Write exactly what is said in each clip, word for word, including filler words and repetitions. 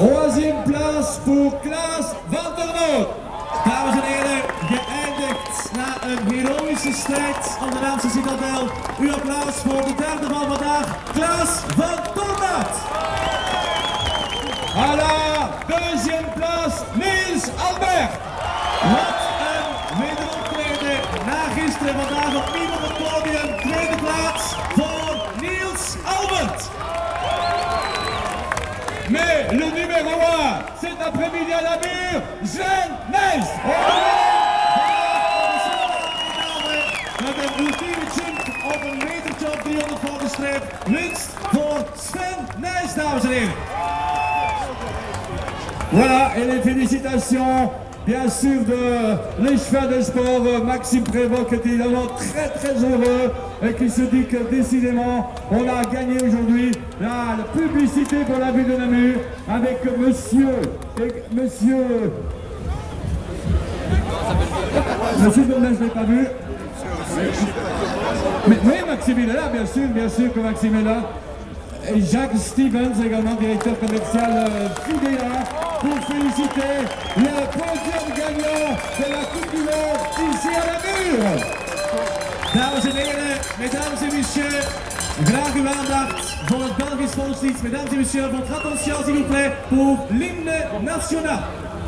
Troisième place pour Klaas van der Noot. Dames en heren, geëindigd na een heroïsche strijd om de Naamse Citadel. Uw applaus voor de derde van vandaag, Klaas van Tornat. À la deuxième place, Niels Albert. Wat een wederoptreden na gisteren, vandaag opnieuw op het podium. Tweede plaats voor Niels Albert. Mais le numéro un, cet après-midi à la mur, Sven Nys. Met een ultieme jump op een metertje op driehonderd voor de streep. Winst voor Sven Nys, dames en heren. Voilà, et les félicitations, bien sûr, de l'échevin des sports, Maxime Prévost, qui est évidemment très très heureux et qui se dit que décidément, on a gagné aujourd'hui la, la publicité pour la ville de Namur avec monsieur, et, monsieur, monsieur Dommage, je ne l'ai pas vu. Mais oui, Maxime il est là, bien sûr, bien sûr que Maxime est là. Et Jacques Stevens, également directeur commercial euh, Fidea, pour féliciter le podium gagnant de la Coupe du Monde ici à Namur. Dames en heren, mesdames et messieurs, graag uw aandacht voor het Belgisch volkslied. Mesdames et messieurs, votre attention s'il vous plaît pour l'hymne national.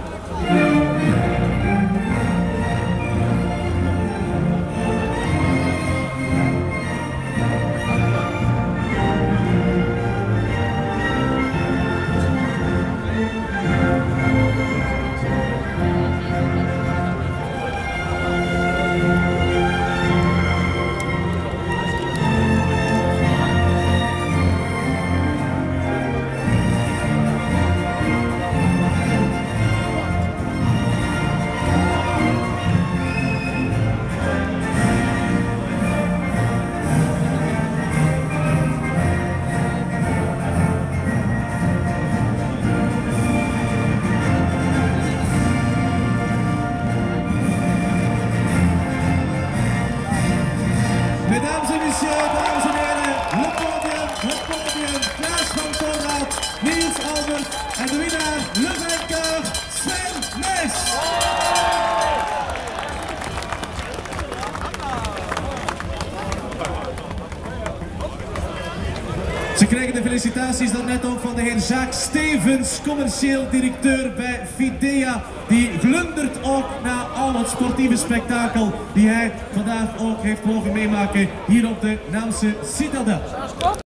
Mesdames et messieurs, dames en heren, het podium, het podium, Klaas van Tornat, Niels Albert en de winnaar, le vainqueur, Sven Nys. Ze krijgen de felicitaties dan net ook van de heer Jacques Stevens, commercieel directeur bij Fidea. Die glundert ook na al het sportieve spektakel die hij vandaag ook heeft mogen meemaken hier op de Naamse Citadel.